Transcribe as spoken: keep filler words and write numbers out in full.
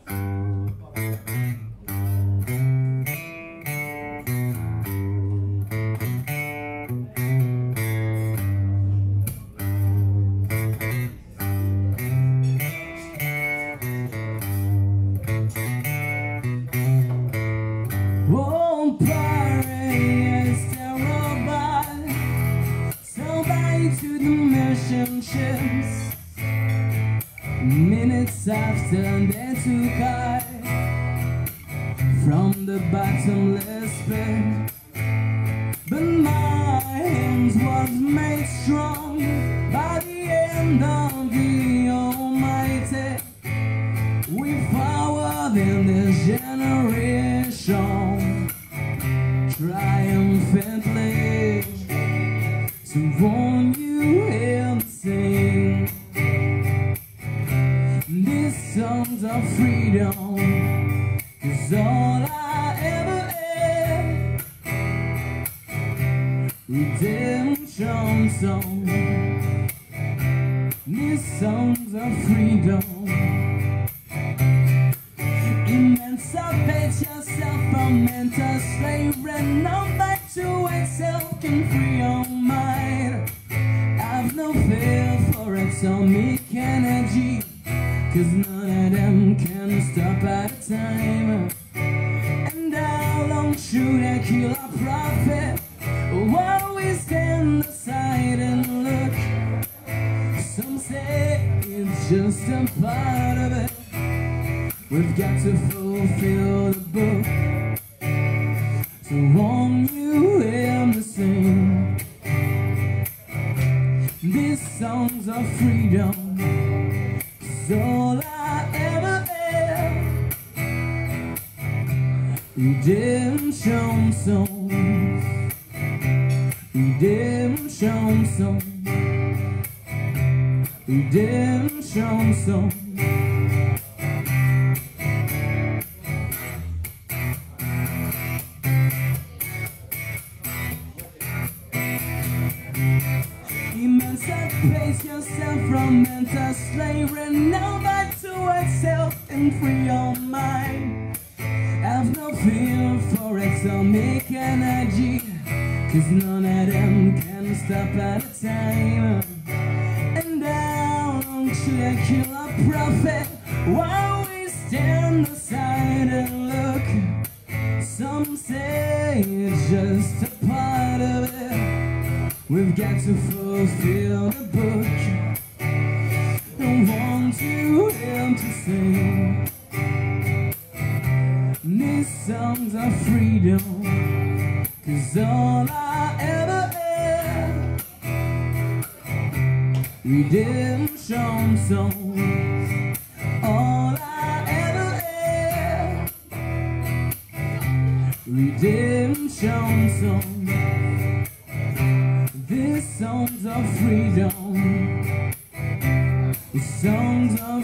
Ships. Minutes have turned into sky from the bottomless pit, but my hands was made strong by the hand of the Almighty. We forward in this generation triumphantly to warn you and sing these songs of freedom, 'cause all I ever had, redemption songs, these songs of freedom. Emancipate yourself from mental slavery, no back to itself can free your mind. Have no fear for atomic energy, 'cause none of them can stop at a time. And how long should I kill our prophet while we stand aside and look? Some say it's just a part of it. We've got to fulfill the book to warn you and to sing these songs of freedom, 'cause all I ever had, redemption songs, redemption songs, redemption songs. Emancipate yourself from mental slavery, now back to itself and free your mind. Have no fear for atomic energy, 'cause none of them can stop at a time. And how long should I kill a prophet while we stand aside and look? Some say it's just a part of it. We've got to fulfill the book and want you him to sing these songs of freedom, 'cause all I ever had, redemption songs, all I ever had, redemption songs, these songs of freedom, the songs of